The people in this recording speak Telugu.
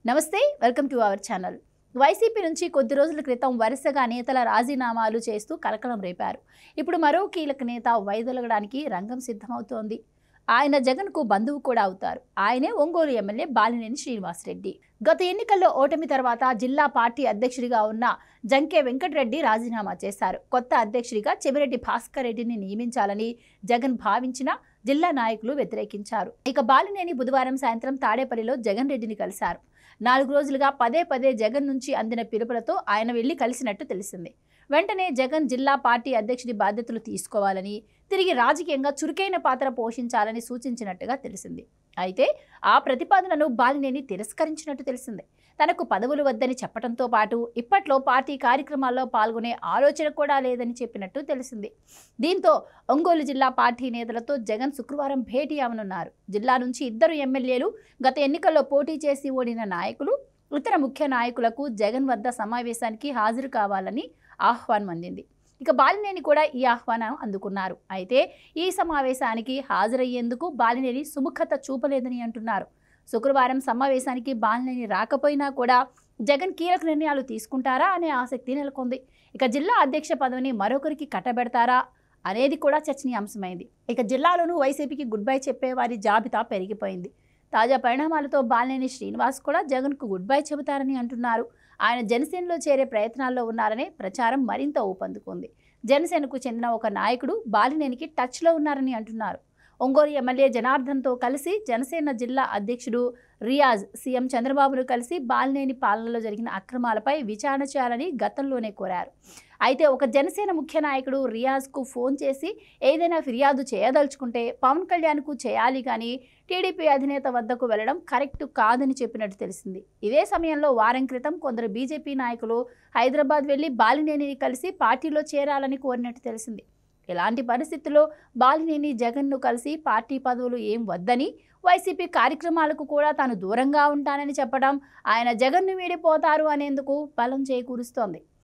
నమస్తే, welcome to our channel. YCP నుంచి కొద్ది రోజుల క్రితం వరుసగా నేతల రాజీనామాలు చేస్తూ కలకలం రేపారు. ఇప్పుడు మరో కీలక నేత వైదొలగడానికి రంగం సిద్ధమవుతోంది. ఆయన జగన్కు బంధువు కూడా అవుతారు. ఆయనే ఒంగోలు ఎమ్మెల్యే బాలినేని శ్రీనివాసరెడ్డి. గత ఎన్నికల్లో ఓటమి తర్వాత జిల్లా పార్టీ అధ్యక్షుడిగా ఉన్న జంకే వెంకటరెడ్డి రాజీనామా చేశారు. కొత్త అధ్యక్షుడిగా చెవిరెడ్డి భాస్కర్ రెడ్డిని నియమించాలని జగన్ భావించినా జిల్లా నాయకులు వ్యతిరేకించారు. ఇక బాలినేని బుధవారం సాయంత్రం తాడేపల్లిలో జగన్ రెడ్డిని కలిశారు. 4 రోజులుగా పదే పదే జగన్ నుంచి అందిన పిలుపులతో ఆయన వెళ్లి కలిసినట్టు తెలిసింది. వెంటనే జగన్ జిల్లా పార్టీ అధ్యక్షుడి బాధ్యతలు తీసుకోవాలని, తిరిగి రాజకీయంగా చురుకైన పాత్ర పోషించాలని సూచించినట్టుగా తెలిసింది. అయితే ఆ ప్రతిపాదనను బాలినేని తిరస్కరించినట్టు తెలిసింది. తనకు పదవులు వద్దని చెప్పడంతో పాటు ఇప్పట్లో పార్టీ కార్యక్రమాల్లో పాల్గొనే ఆలోచన కూడా లేదని చెప్పినట్టు తెలిసింది. దీంతో ఒంగోలు జిల్లా పార్టీ నేతలతో జగన్ శుక్రవారం భేటీ అవనున్నారు. జిల్లా నుంచి 2 ఎమ్మెల్యేలు, గత ఎన్నికల్లో పోటీ చేసి ఓడిన నాయకులు, ఇతర ముఖ్య నాయకులకు జగన్ వద్ద సమావేశానికి హాజరు కావాలని ఆహ్వానం అందింది. ఇక బాలినేని కూడా ఈ ఆహ్వానం అందుకున్నారు. అయితే ఈ సమావేశానికి హాజరయ్యేందుకు బాలినేని సుముఖత చూపలేదని అంటున్నారు. శుక్రవారం సమావేశానికి బాలినేని రాకపోయినా కూడా జగన్ కీలక నిర్ణయాలు తీసుకుంటారా అనే ఆసక్తి నెలకొంది. ఇక జిల్లా అధ్యక్ష పదవిని మరొకరికి కట్టబెడతారా అనేది కూడా చర్చనీయాంశమైంది. ఇక జిల్లాలోనూ వైసీపీకి గుడ్ బై చెప్పేవారి జాబితా పెరిగిపోయింది. తాజా పరిణామాలతో బాలినేని శ్రీనివాస్ కూడా జగన్కు గుడ్ బై చెబుతారని అంటున్నారు. ఆయన జనసేనలో చేరే ప్రయత్నాల్లో ఉన్నారనే ప్రచారం మరింత ఊపందుకుంది. జనసేనకు చెందిన ఒక నాయకుడు బాలినేనికి టచ్లో ఉన్నారని అంటున్నారు. ఒంగోలు ఎమ్మెల్యే జనార్దన్తో కలిసి జనసేన జిల్లా అధ్యక్షుడు రియాజ్ సీఎం చంద్రబాబును కలిసి బాలినేని పాలనలో జరిగిన అక్రమాలపై విచారణ చేయాలని గతంలోనే కోరారు. అయితే ఒక జనసేన ముఖ్య నాయకుడు రియాజ్కు ఫోన్ చేసి ఏదైనా ఫిర్యాదు చేయదలుచుకుంటే పవన్ కళ్యాణ్కు చేయాలి కానీ టీడీపీ అధినేత వద్దకు వెళ్లడం కరెక్ట్ కాదని చెప్పినట్టు తెలిసింది. ఇదే సమయంలో వారం క్రితం కొందరు బీజేపీ నాయకులు హైదరాబాద్ వెళ్లి బాలినేనిని కలిసి పార్టీలో చేరాలని కోరినట్టు తెలిసింది. ఇలాంటి పరిస్థితుల్లో బాలినేని జగన్ను కలిసి పార్టీ పదవులు ఏం వద్దని, వైసీపీ కార్యక్రమాలకు కూడా తాను దూరంగా ఉంటానని చెప్పడం ఆయన జగన్ను వీడిపోతారు అనేందుకు బలం చేకూరుస్తోంది.